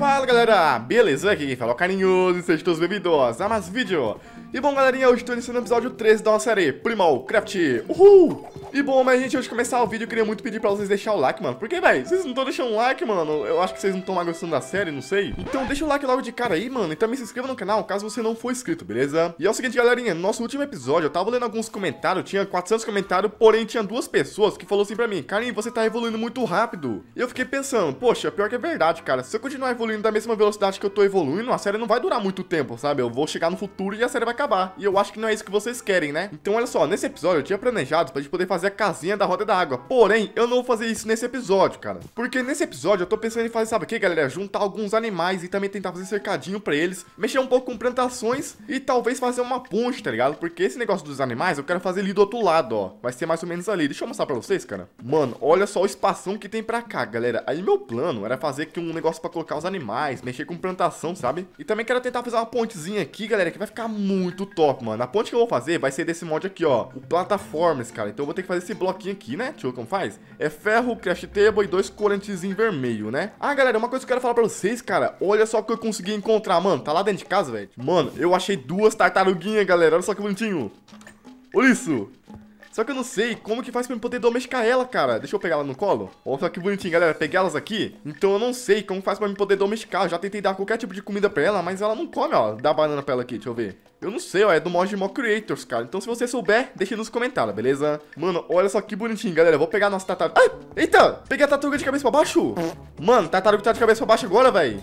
Fala galera, beleza? Aqui quem fala é o Carinhoso e sejam todos bem-vindos a mais vídeo. E bom galerinha, hoje estou iniciando o episódio 13 da nossa série Primal Craft. Uhul! E bom, mas gente, antes de começar o vídeo eu queria muito pedir pra vocês deixarem o like, mano. Porque, velho, vocês não estão deixando o like, mano. Eu acho que vocês não estão mais gostando da série, não sei. Então deixa o like logo de cara aí, mano. E também se inscreva no canal caso você não for inscrito, beleza? E é o seguinte, galerinha, no nosso último episódio eu tava lendo alguns comentários, tinha 400 comentários, porém tinha duas pessoas que falaram assim pra mim: Carinho, você tá evoluindo muito rápido. E eu fiquei pensando, poxa, pior que é verdade, cara. Se eu continuar evoluindo da mesma velocidade que eu tô evoluindo, a série não vai durar muito tempo, sabe? Eu vou chegar no futuro e a série vai acabar. E eu acho que não é isso que vocês querem, né? Então olha só, nesse episódio eu tinha planejado pra gente poder fazer a casinha da roda da água. Porém, eu não vou fazer isso nesse episódio, cara. Porque nesse episódio eu tô pensando em fazer, sabe o que, galera? Juntar alguns animais e também tentar fazer cercadinho pra eles, mexer um pouco com plantações e talvez fazer uma ponte, tá ligado? Porque esse negócio dos animais eu quero fazer ali do outro lado, ó. Vai ser mais ou menos ali. Deixa eu mostrar pra vocês, cara. Mano, olha só o espação que tem pra cá, galera. Aí meu plano era fazer aqui um negócio pra colocar os animais, mexer com plantação, sabe? E também quero tentar fazer uma pontezinha aqui, galera, que vai ficar muito top, mano. A ponte que eu vou fazer vai ser desse mod aqui, ó, o Plataformas, cara. Então eu vou ter que fazer esse bloquinho aqui, né? Deixa eu ver como faz. É ferro, craft table e 2 corantes em vermelho, né? Ah, galera, uma coisa que eu quero falar pra vocês, cara. Olha só o que eu consegui encontrar, mano. Tá lá dentro de casa, velho. Mano, eu achei 2 tartaruguinhas, galera. Olha só que bonitinho. Olha isso. Só que eu não sei como que faz pra eu poder domesticar ela, cara. Deixa eu pegar ela no colo. Olha só que bonitinho, galera. Peguei elas aqui. Então eu não sei como faz pra eu poder domesticar. Eu já tentei dar qualquer tipo de comida pra ela, mas ela não come, ó. Dá banana pra ela aqui, deixa eu ver. Eu não sei, ó. É do mod de Mock Creators, cara. Então se você souber, deixa nos comentários, beleza? Mano, olha só que bonitinho, galera. Eu vou pegar a nossa tartaruga. Ai, eita! Peguei a tartaruga de cabeça pra baixo. Mano, tartaruga tá de cabeça pra baixo agora, velho.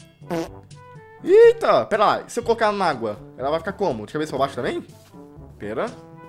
Eita! Pera lá. E se eu colocar ela na água? Ela vai ficar como? De cabeça pra baixo também? Pera.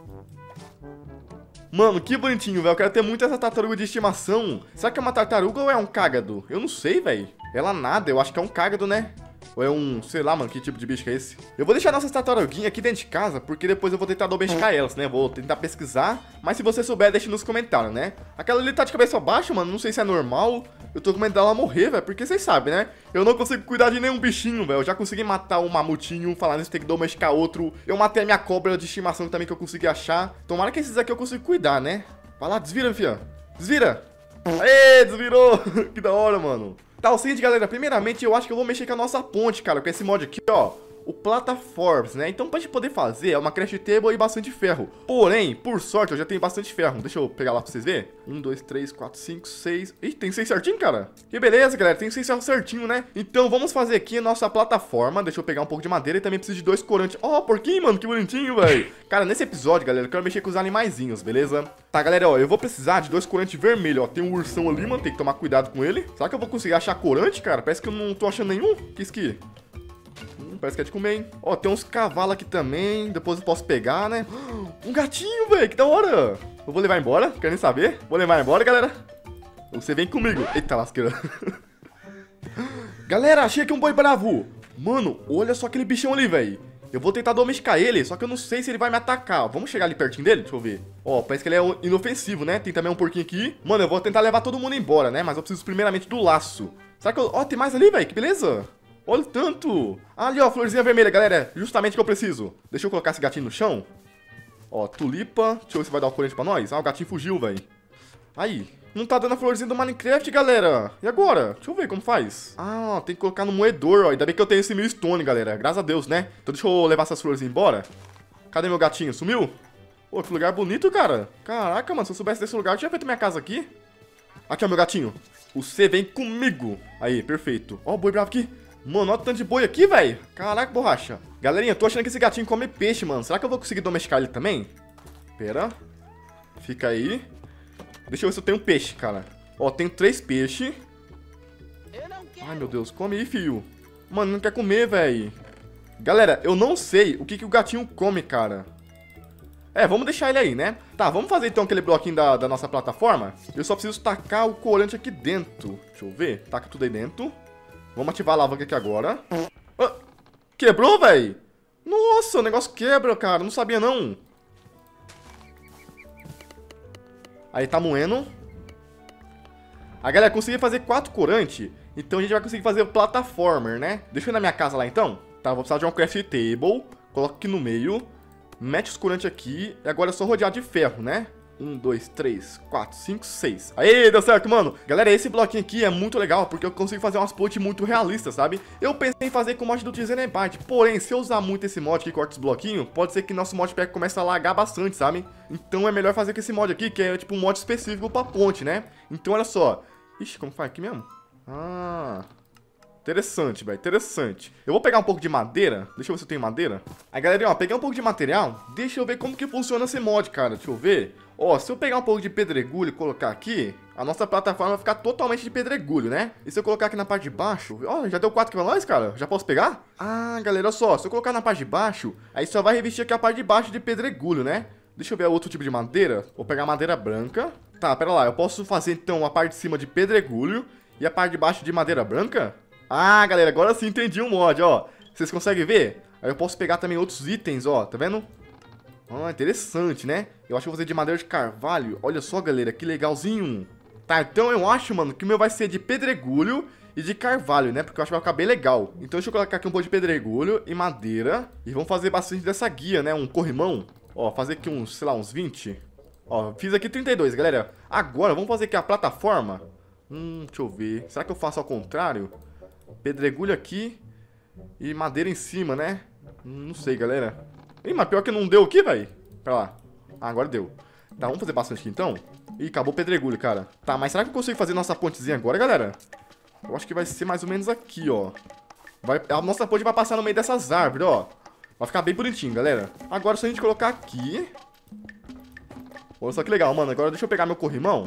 Mano, que bonitinho, velho. Eu quero ter muito essa tartaruga de estimação. Será que é uma tartaruga ou é um cágado? Eu não sei, velho. Ela nada, eu acho que é um cágado, né? Ou é um, sei lá, mano, que tipo de bicho que é esse? Eu vou deixar nossas tartaruguinhas aqui dentro de casa, porque depois eu vou tentar domesticar elas, né? Vou tentar pesquisar, mas se você souber, deixa nos comentários, né? Aquela ali tá de cabeça baixa, mano, não sei se é normal. Eu tô com medo dela morrer, velho, porque vocês sabem, né? Eu não consigo cuidar de nenhum bichinho, velho. Eu já consegui matar um mamutinho, falar nisso, tem que domesticar outro. Eu matei a minha cobra de estimação também que eu consegui achar. Tomara que esses aqui eu consigo cuidar, né? Vai lá, desvira, fia. Desvira. Aê, desvirou. Que da hora, mano. Tá, o seguinte, galera, primeiramente eu acho que eu vou mexer com a nossa ponte, cara, com esse mod aqui, ó, o Plataformas, né? Então pra gente poder fazer é uma craft table e bastante ferro. Porém, por sorte, eu já tenho bastante ferro. Deixa eu pegar lá pra vocês verem. 1, 2, 3, 4, 5, 6... Ih, tem 6 certinho, cara? Que beleza, galera, tem 6 ferros certinho, né? Então vamos fazer aqui a nossa plataforma. Deixa eu pegar um pouco de madeira e também preciso de 2 corantes. Ó, porquinho, mano, que bonitinho, velho. Cara, nesse episódio, galera, eu quero mexer com os animaizinhos, beleza? Tá, galera, ó, eu vou precisar de 2 corantes vermelhos, ó. Tem um ursão ali, mano, tem que tomar cuidado com ele. Será que eu vou conseguir achar corante, cara? Parece que eu não tô achando nenhum. Que isso aqui? Parece que é de comer, hein? Ó, tem uns cavalos aqui também. Depois eu posso pegar, né? Um gatinho, velho. Que da hora. Eu vou levar embora. Quer nem saber? Vou levar embora, galera. Você vem comigo. Eita, lasqueira. Galera, achei aqui um boi bravo. Mano, olha só aquele bichão ali, velho. Eu vou tentar domesticar ele, só que eu não sei se ele vai me atacar. Vamos chegar ali pertinho dele? Deixa eu ver. Ó, parece que ele é inofensivo, né? Tem também um porquinho aqui. Mano, eu vou tentar levar todo mundo embora, né? Mas eu preciso primeiramente do laço. Será que eu... Ó, tem mais ali, velho. Que beleza. Olha o tanto. Ah, ali, ó, florzinha vermelha, galera. Justamente o que eu preciso. Deixa eu colocar esse gatinho no chão. Ó, tulipa. Deixa eu ver se vai dar o corante pra nós. Ah, o gatinho fugiu, velho. Aí. Não tá dando a florzinha do Minecraft, galera. E agora? Deixa eu ver como faz. Ah, ó, tem que colocar no moedor, ó. Ainda bem que eu tenho esse millstone, galera. Graças a Deus, né? Então deixa eu levar essas florzinhas embora. Cadê meu gatinho? Sumiu? Pô, que lugar bonito, cara. Caraca, mano. Se eu soubesse desse lugar, eu tinha feito minha casa aqui. Aqui, ó, meu gatinho. Você vem comigo. Aí, perfeito. Ó, o boi bravo aqui. Mano, olha o tanto de boi aqui, velho. Caraca, borracha. Galerinha, eu tô achando que esse gatinho come peixe, mano. Será que eu vou conseguir domesticar ele também? Pera. Fica aí. Deixa eu ver se eu tenho peixe, cara. Ó, tem 3 peixes. Ai, meu Deus. Come aí, filho. Mano, não quer comer, velho. Galera, eu não sei o que o gatinho come, cara. É, vamos deixar ele aí, né? Tá, vamos fazer então aquele bloquinho da nossa plataforma. Eu só preciso tacar o corante aqui dentro. Deixa eu ver. Taca tudo aí dentro. Vamos ativar a alavanca aqui agora. Ah, quebrou, velho? Nossa, o negócio quebra, cara. Não sabia, não. Aí tá moendo. A galera, consegui fazer 4 corantes. Então a gente vai conseguir fazer o plataformer, né? Deixa eu ir na minha casa lá, então. Tá, vou precisar de uma craft table. Coloca aqui no meio. Mete os corantes aqui. E agora é só rodear de ferro, né? 1, 2, 3, 4, 5, 6. Aê, deu certo, mano. Galera, esse bloquinho aqui é muito legal, porque eu consigo fazer umas pontes muito realistas, sabe? Eu pensei em fazer com o mod do Tzenebyte, porém, se eu usar muito esse mod que corta os bloquinhos, pode ser que nosso modpack comece a lagar bastante, sabe? Então é melhor fazer com esse mod aqui, que é tipo um mod específico pra ponte, né? Então olha só. Ixi, como faz aqui mesmo? Ah... Interessante, velho, interessante. Eu vou pegar um pouco de madeira. Deixa eu ver se eu tenho madeira. Aí, galerinha, ó, peguei um pouco de material. Deixa eu ver como que funciona esse mod, cara. Deixa eu ver. Ó, se eu pegar um pouco de pedregulho e colocar aqui, a nossa plataforma vai ficar totalmente de pedregulho, né? E se eu colocar aqui na parte de baixo... Ó, já deu 4 aqui pra nós, cara? Já posso pegar? Ah, galera, olha só. Se eu colocar na parte de baixo, aí só vai revestir aqui a parte de baixo de pedregulho, né? Deixa eu ver outro tipo de madeira. Vou pegar madeira branca. Tá, pera lá. Eu posso fazer, então, a parte de cima de pedregulho e a parte de baixo de madeira branca? Ah, galera, agora sim entendi o mod, ó. Vocês conseguem ver? Aí eu posso pegar também outros itens, ó. Tá vendo? Ah, interessante, né? Eu acho que eu vou fazer de madeira de carvalho. Olha só, galera, que legalzinho. Tá, então eu acho, mano, que o meu vai ser de pedregulho e de carvalho, né? Porque eu acho que vai ficar bem legal. Então deixa eu colocar aqui um pouco de pedregulho e madeira. E vamos fazer bastante dessa guia, né? Um corrimão. Ó, fazer aqui uns, sei lá, uns 20. Ó, fiz aqui 32, galera. Agora, vamos fazer aqui a plataforma. Deixa eu ver. Será que eu faço ao contrário? Pedregulho aqui e madeira em cima, né? Não sei, galera. Ih, mas pior que não deu aqui, velho. Pera lá. Ah, agora deu. Tá, vamos fazer bastante aqui, então. Ih, acabou o pedregulho, cara. Tá, mas será que eu consigo fazer nossa pontezinha agora, galera? Eu acho que vai ser mais ou menos aqui, ó. A nossa ponte vai passar no meio dessas árvores, ó. Vai ficar bem bonitinho, galera. Agora, se a gente colocar aqui... Olha só que legal, mano. Agora deixa eu pegar meu corrimão.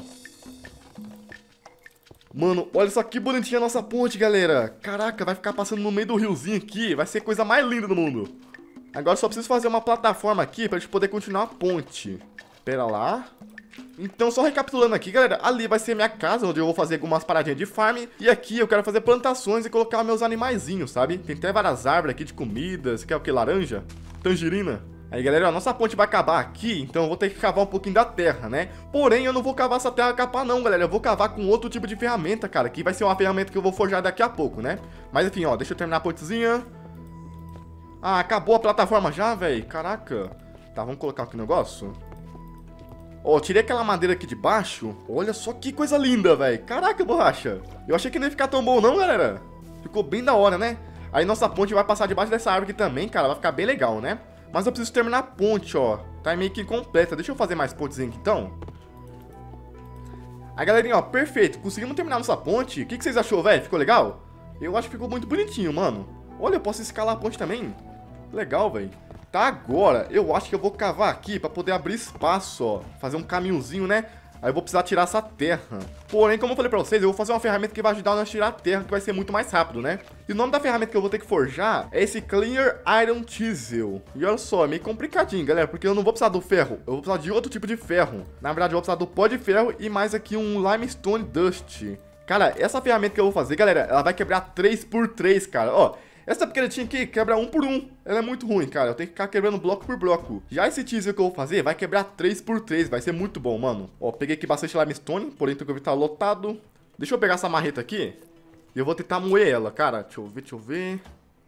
Mano, olha só que bonitinha a nossa ponte, galera. Caraca, vai ficar passando no meio do riozinho aqui. Vai ser a coisa mais linda do mundo. Agora só preciso fazer uma plataforma aqui pra gente poder continuar a ponte. Pera lá. Então, só recapitulando aqui, galera. Ali vai ser minha casa, onde eu vou fazer algumas paradinhas de farm. E aqui eu quero fazer plantações e colocar meus animaizinhos, sabe? Tem até várias árvores aqui de comida. Você quer o que? Laranja? Tangerina? Aí, galera, a nossa ponte vai acabar aqui, então eu vou ter que cavar um pouquinho da terra, né? Porém, eu não vou cavar essa terra capar não, galera. Eu vou cavar com outro tipo de ferramenta, cara, que vai ser uma ferramenta que eu vou forjar daqui a pouco, né? Mas, enfim, ó, deixa eu terminar a pontezinha. Ah, acabou a plataforma já, velho. Caraca. Tá, vamos colocar aqui o negócio. Ó, tirei aquela madeira aqui de baixo. Olha só que coisa linda, velho. Caraca, borracha. Eu achei que não ia ficar tão bom não, galera. Ficou bem da hora, né? Aí nossa ponte vai passar debaixo dessa árvore aqui também, cara. Vai ficar bem legal, né? Mas eu preciso terminar a ponte, ó. Tá meio que incompleta. Deixa eu fazer mais pontezinha aqui, então. Aí, galerinha, ó, perfeito. Conseguimos terminar nossa ponte. O que vocês achou, velho? Ficou legal? Eu acho que ficou muito bonitinho, mano. Olha, eu posso escalar a ponte também. Legal, velho. Tá, agora eu acho que eu vou cavar aqui pra poder abrir espaço, ó. Fazer um caminhozinho, né? Aí eu vou precisar tirar essa terra. Porém, como eu falei pra vocês, eu vou fazer uma ferramenta que vai ajudar nós a tirar a terra, que vai ser muito mais rápido, né? E o nome da ferramenta que eu vou ter que forjar é esse Clear Iron Chisel. E olha só, é meio complicadinho, galera, porque eu não vou precisar do ferro, eu vou precisar de outro tipo de ferro. Na verdade, eu vou precisar do pó de ferro e mais aqui um Limestone Dust. Cara, essa ferramenta que eu vou fazer, galera, ela vai quebrar 3x3, cara. Ó, essa pequenininha aqui quebra 1 por 1. Ela é muito ruim, cara. Eu tenho que ficar quebrando bloco por bloco. Já esse teaser que eu vou fazer vai quebrar 3x3. Vai ser muito bom, mano. Ó, peguei aqui bastante limestone, porém tem que estar lotado. Deixa eu pegar essa marreta aqui. E eu vou tentar moer ela, cara. Deixa eu ver.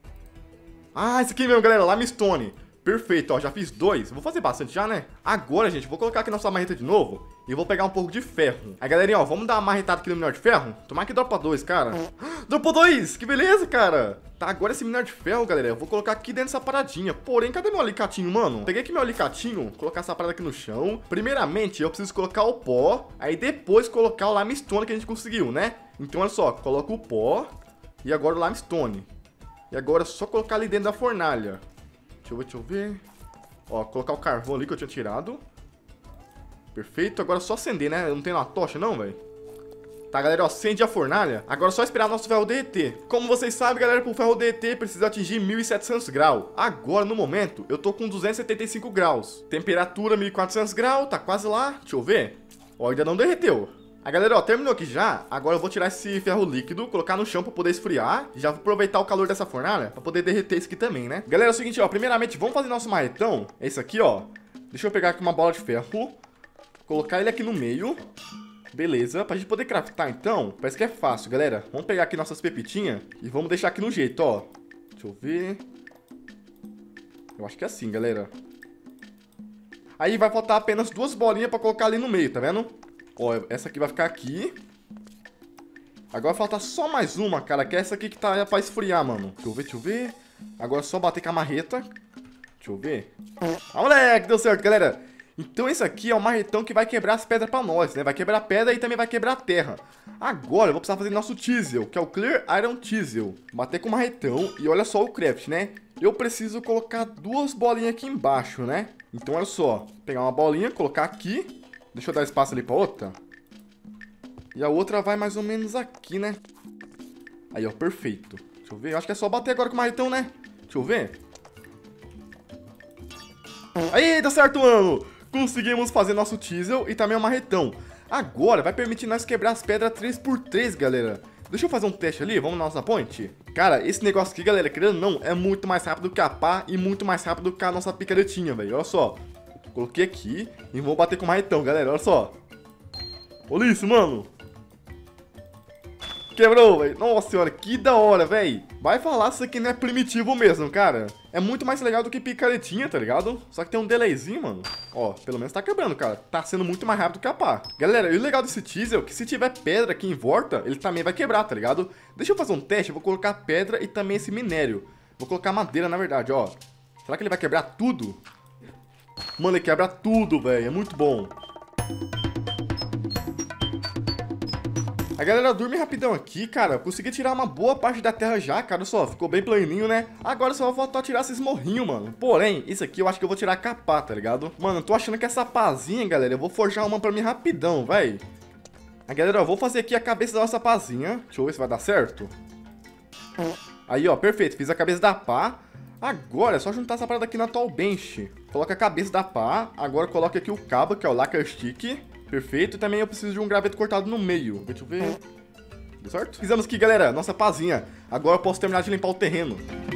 Ah, esse aqui mesmo, galera. Limestone. Perfeito, ó, já fiz 2. Vou fazer bastante já, né? Agora, gente, vou colocar aqui nossa marreta de novo. E vou pegar um pouco de ferro. Aí, galerinha, ó, vamos dar uma marretada aqui no minério de ferro. Tomara que dropa 2, cara. Dropou 2, que beleza, cara. Tá, agora esse minério de ferro, galera, eu vou colocar aqui dentro dessa paradinha. Porém, cadê meu alicatinho, mano? Peguei aqui meu alicatinho, colocar essa parada aqui no chão. Primeiramente, eu preciso colocar o pó. Aí depois colocar o limestone que a gente conseguiu, né? Então, olha só, coloca o pó. E agora o limestone. E agora é só colocar ali dentro da fornalha. Deixa eu ver. Ó, colocar o carvão ali que eu tinha tirado. Perfeito, agora é só acender, né? Eu não tenho uma tocha não, velho. Tá, galera, ó, acende a fornalha. Agora é só esperar nosso ferro derreter. Como vocês sabem, galera, pro ferro derreter precisa atingir 1700 graus. Agora, no momento, eu tô com 275 graus. Temperatura 1400 graus, tá quase lá. Deixa eu ver. Ó, ainda não derreteu. Aí, galera, ó, terminou aqui já. Agora eu vou tirar esse ferro líquido, colocar no chão pra poder esfriar. Já vou aproveitar o calor dessa fornalha pra poder derreter isso aqui também, né? Galera, é o seguinte, ó, primeiramente, vamos fazer nosso marretão. É esse aqui, ó. Deixa eu pegar aqui uma bola de ferro. Colocar ele aqui no meio. Beleza, pra gente poder craftar, então, parece que é fácil, galera. Vamos pegar aqui nossas pepitinhas e vamos deixar aqui no jeito, ó. Deixa eu ver. Eu acho que é assim, galera. Aí vai faltar apenas 2 bolinhas pra colocar ali no meio, tá vendo? Ó, essa aqui vai ficar aqui. Agora falta só mais uma, cara, que é essa aqui que tá pra esfriar, mano. Deixa eu ver. Agora é só bater com a marreta. Deixa eu ver. Ah, moleque, deu certo, galera. Então esse aqui é o marretão que vai quebrar as pedras pra nós, né? Vai quebrar a pedra e também vai quebrar a terra. Agora eu vou precisar fazer nosso Chisel, que é o Clear Iron Chisel. Bater com o marretão e olha só o craft, né? Eu preciso colocar 2 bolinhas aqui embaixo, né? Então olha só, pegar uma bolinha, colocar aqui. Deixa eu dar espaço ali pra outra. E a outra vai mais ou menos aqui, né? Aí, ó, perfeito. Deixa eu ver, eu acho que é só bater agora com o marretão, né? Deixa eu ver. Aí, dá certo, mano! Conseguimos fazer nosso Chisel e também o marretão. Agora vai permitir nós quebrar as pedras 3x3, galera. Deixa eu fazer um teste ali, vamos na nossa ponte? Cara, esse negócio aqui, galera, querendo ou não, é muito mais rápido que a pá e muito mais rápido que a nossa picaretinha, velho. Olha só. Coloquei aqui e vou bater com o marretão, galera, olha só. Olha isso, mano. Quebrou, velho. Nossa senhora, que da hora, velho. Vai falar se isso aqui não é primitivo mesmo, cara. É muito mais legal do que picaretinha, tá ligado? Só que tem um delayzinho, mano. Ó, pelo menos tá quebrando, cara. Tá sendo muito mais rápido que a pá. Galera, e o legal desse Chisel é que se tiver pedra aqui em volta, ele também vai quebrar, tá ligado? Deixa eu fazer um teste, eu vou colocar pedra e também esse minério. Vou colocar madeira, na verdade, ó. Será que ele vai quebrar tudo? Mano, ele quebra tudo, velho. É muito bom. A galera dorme rapidão aqui, cara. Consegui tirar uma boa parte da terra já, cara. Só, ficou bem planinho, né? Agora só vai faltar tirar esses morrinhos, mano. Porém, isso aqui eu acho que eu vou tirar a capa, tá ligado? Mano, eu tô achando que essa pazinha, galera, eu vou forjar uma pra mim rapidão, vai. A galera, ó, vou fazer aqui a cabeça da nossa pazinha. Deixa eu ver se vai dar certo. Aí, ó, perfeito. Fiz a cabeça da pá. Agora é só juntar essa parada aqui na Tall Bench. Coloca a cabeça da pá. Agora coloca aqui o cabo, que é o Lacquer Stick. Perfeito, e também eu preciso de um graveto cortado no meio. Deixa eu ver. Deu certo? Fizemos aqui, galera, nossa pazinha. Agora eu posso terminar de limpar o terreno.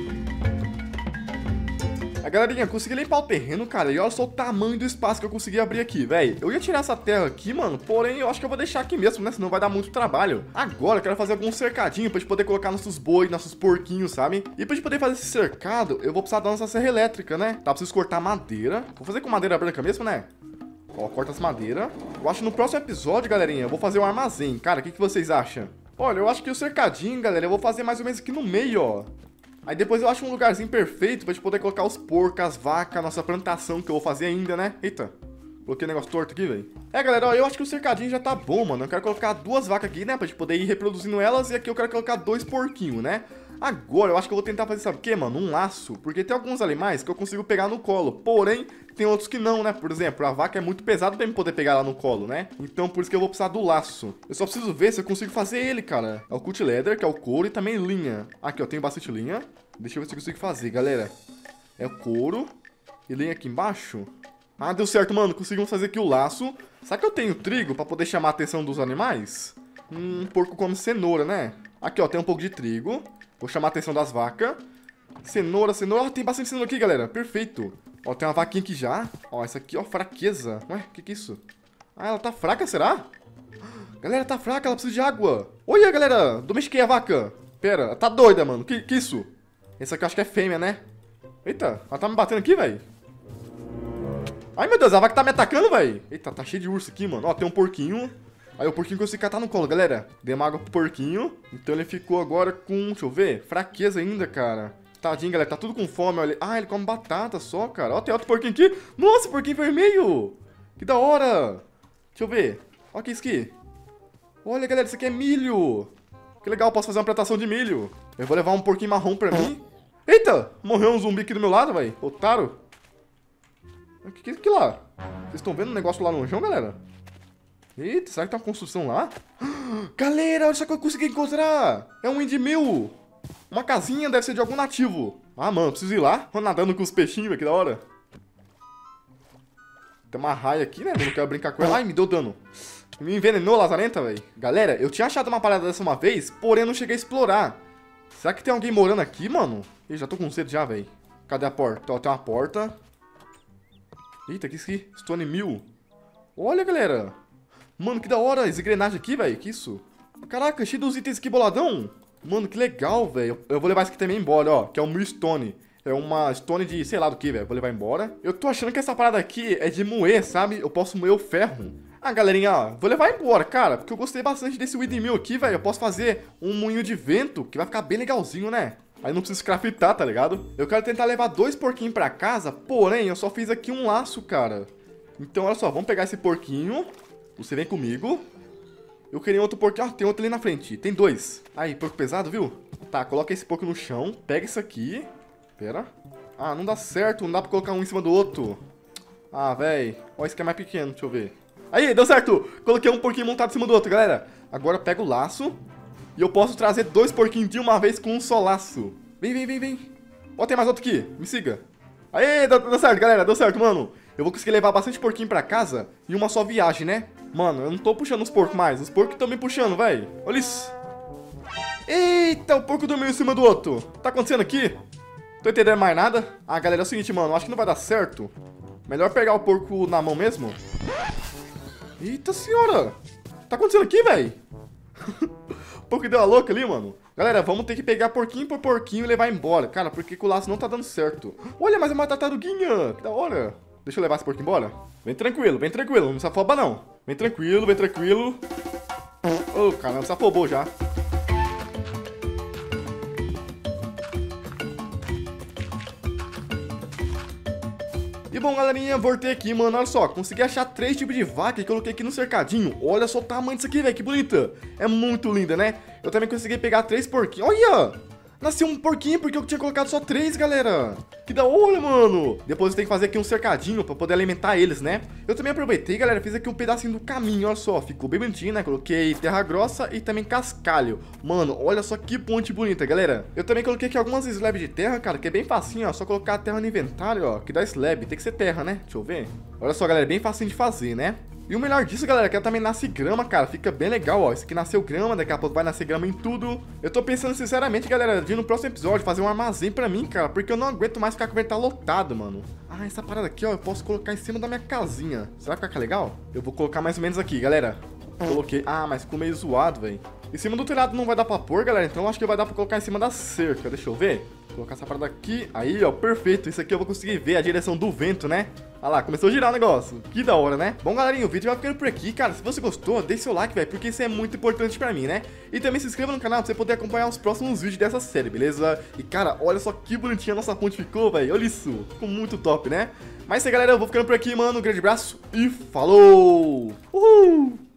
A galerinha, consegui limpar o terreno, cara. E olha só o tamanho do espaço que eu consegui abrir aqui, velho. Eu ia tirar essa terra aqui, mano. Porém, eu acho que eu vou deixar aqui mesmo, né? Senão vai dar muito trabalho. Agora eu quero fazer algum cercadinho pra gente poder colocar nossos bois, nossos porquinhos, sabe? E pra gente poder fazer esse cercado, eu vou precisar da nossa serra elétrica, né? Tá, preciso cortar madeira. Vou fazer com madeira branca mesmo, né? Ó, corta as madeiras. Eu acho que no próximo episódio, galerinha, eu vou fazer um armazém. Cara, o que vocês acham? Olha, eu acho que o cercadinho, galera, eu vou fazer mais ou menos aqui no meio, ó. Aí depois eu acho um lugarzinho perfeito pra gente poder colocar os porcos, as vacas, a nossa plantação que eu vou fazer ainda, né? Eita, coloquei um negócio torto aqui, velho. É, galera, ó, eu acho que o cercadinho já tá bom, mano. Eu quero colocar 2 vacas aqui, né? Pra gente poder ir reproduzindo elas. E aqui eu quero colocar 2 porquinhos, né? Agora, eu acho que eu vou tentar fazer, sabe o quê, mano? Um laço. Porque tem alguns animais que eu consigo pegar no colo. Porém, tem outros que não, né? Por exemplo, a vaca é muito pesada pra eu poder pegar ela no colo, né? Então, por isso que eu vou precisar do laço. Eu só preciso ver se eu consigo fazer ele, cara. É o cut leather, que é o couro, e também linha. Aqui, ó, tenho bastante linha. Deixa eu ver se eu consigo fazer, galera. É o couro e linha aqui embaixo. Ah, deu certo, mano. Conseguimos fazer aqui o laço. Será que eu tenho trigo pra poder chamar a atenção dos animais? Porco come cenoura, né? Aqui, ó, tem um pouco de trigo. Vou chamar a atenção das vacas. Cenoura, cenoura. Ah, tem bastante cenoura aqui, galera. Perfeito. Ó, tem uma vaquinha aqui já. Ó, essa aqui, ó, fraqueza. Ué, que é isso? Ah, ela tá fraca, será? Galera, tá fraca, ela precisa de água. Olha, galera, domestiquei a vaca. Pera, ela tá doida, mano. Que isso? Essa aqui eu acho que é fêmea, né? Eita, ela tá me batendo aqui, velho. Ai, meu Deus, a vaca tá me atacando, velho. Eita, tá cheio de urso aqui, mano. Ó, tem um porquinho. Aí o porquinho conseguiu catar no colo, galera. Dei uma água pro porquinho. Então ele ficou agora com, deixa eu ver, fraqueza ainda, cara. Tadinho, galera, tá tudo com fome, olha. Ah, ele come batata só, cara. Ó, tem outro porquinho aqui. Nossa, porquinho vermelho. Que da hora. Deixa eu ver. Ó, que isso aqui. Olha, galera, isso aqui é milho. Que legal, posso fazer uma plantação de milho. Eu vou levar um porquinho marrom pra mim. Eita, morreu um zumbi aqui do meu lado, velho. Otário. O que lá? Vocês estão vendo um negócio lá no chão, galera? Eita, será que tem uma construção lá? Galera, olha só que eu consegui encontrar. É um windmill. Uma casinha, deve ser de algum nativo. Ah, mano, preciso ir lá. Vou nadando com os peixinhos, velho, que da hora. Tem uma raia aqui, né? Eu não quero brincar com ela. Ai, me deu dano. Me envenenou, lazarenta, velho. Galera, eu tinha achado uma parada dessa uma vez, porém eu não cheguei a explorar. Será que tem alguém morando aqui, mano? Ih, já tô com sede já, velho. Cadê a porta? Ó, tem uma porta. Eita, que isso aqui? Stone Mill. Olha, galera. Mano, que da hora. Essa engrenagem aqui, velho. Que isso? Caraca, cheio dos itens aqui boladão. Mano, que legal, velho. Eu vou levar isso aqui também embora, ó. Que é o Millstone. É uma stone de sei lá do que, velho. Vou levar embora. Eu tô achando que essa parada aqui é de moer, sabe? Eu posso moer o ferro. Ah, galerinha, ó, vou levar embora, cara. Porque eu gostei bastante desse windmill aqui, velho. Eu posso fazer um moinho de vento, que vai ficar bem legalzinho, né? Aí não preciso craftar, tá ligado? Eu quero tentar levar 2 porquinhos pra casa, porém, eu só fiz aqui um laço, cara. Então, olha só, vamos pegar esse porquinho. Você vem comigo. Eu queria outro porquinho. Ah, tem outro ali na frente. Tem 2. Aí, porco pesado, viu? Tá, coloca esse porco no chão. Pega isso aqui. Pera. Ah, não dá certo. Não dá pra colocar um em cima do outro. Ah, véi. Ó, esse aqui é mais pequeno. Deixa eu ver. Aí, deu certo. Coloquei um porquinho montado em cima do outro, galera. Agora pega o laço. E eu posso trazer 2 porquinhos de uma vez com um só laço. Vem, vem, vem, vem. Ó, tem mais outro aqui. Me siga. Aê, deu certo, galera. Deu certo, mano. Eu vou conseguir levar bastante porquinho pra casa em uma só viagem, né? Mano, eu não tô puxando os porcos mais. Os porcos estão me puxando, velho. Olha isso. Eita, o porco dormiu em cima do outro. Tá acontecendo aqui? Tô entendendo mais nada. Ah, galera, é o seguinte, mano. Acho que não vai dar certo. Melhor pegar o porco na mão mesmo. Eita senhora. Tá acontecendo aqui, velho? O porco deu a louca ali, mano. Galera, vamos ter que pegar porquinho por porquinho e levar embora. Cara, porque o laço não tá dando certo. Olha, mas é uma tartaruguinha. Que da hora. Deixa eu levar esse porquinho embora. Vem tranquilo, não se afoba não. Vem tranquilo, vem tranquilo. Oh, caramba, se afobou já. E bom, galerinha, voltei aqui, mano, olha só, consegui achar 3 tipos de vaca e coloquei aqui no cercadinho. Olha só o tamanho disso aqui, velho, que bonita. É muito linda, né? Eu também consegui pegar 3 porquinhos. Olha! Nasceu um porquinho porque eu tinha colocado só 3, galera. Que da hora, mano. Depois eu tenho que fazer aqui um cercadinho pra poder alimentar eles, né? Eu também aproveitei, galera, fiz aqui um pedacinho do caminho, olha só. Ficou bem bonitinho, né? Coloquei terra grossa e também cascalho. Mano, olha só que ponte bonita, galera. Eu também coloquei aqui algumas slabs de terra, cara, que é bem facinho, ó. Só colocar a terra no inventário, ó, que dá slab. Tem que ser terra, né? Deixa eu ver. Olha só, galera, bem facinho de fazer, né? E o melhor disso, galera, é que ela também nasce grama, cara. Fica bem legal, ó. Esse aqui nasceu grama, daqui a pouco vai nascer grama em tudo. Eu tô pensando, sinceramente, galera, de no próximo episódio fazer um armazém pra mim, cara. Porque eu não aguento mais ficar com o inventário lotado, mano. Ah, essa parada aqui, ó, eu posso colocar em cima da minha casinha. Será que fica legal? Eu vou colocar mais ou menos aqui, galera. Coloquei. Ah, mas ficou meio zoado, velho. Em cima do telhado não vai dar pra pôr, galera. Então eu acho que vai dar pra colocar em cima da cerca. Deixa eu ver. Vou colocar essa parada aqui. Aí, ó, perfeito. Isso aqui eu vou conseguir ver a direção do vento, né? Olha lá, começou a girar o negócio. Que da hora, né? Bom, galerinha, o vídeo vai ficando por aqui, cara. Se você gostou, deixe seu like, velho, porque isso é muito importante pra mim, né? E também se inscreva no canal pra você poder acompanhar os próximos vídeos dessa série, beleza? E, cara, olha só que bonitinha a nossa ponte ficou, velho. Olha isso. Ficou muito top, né? Mas é isso aí, galera. Eu vou ficando por aqui, mano. Um grande abraço e falou! Uhul!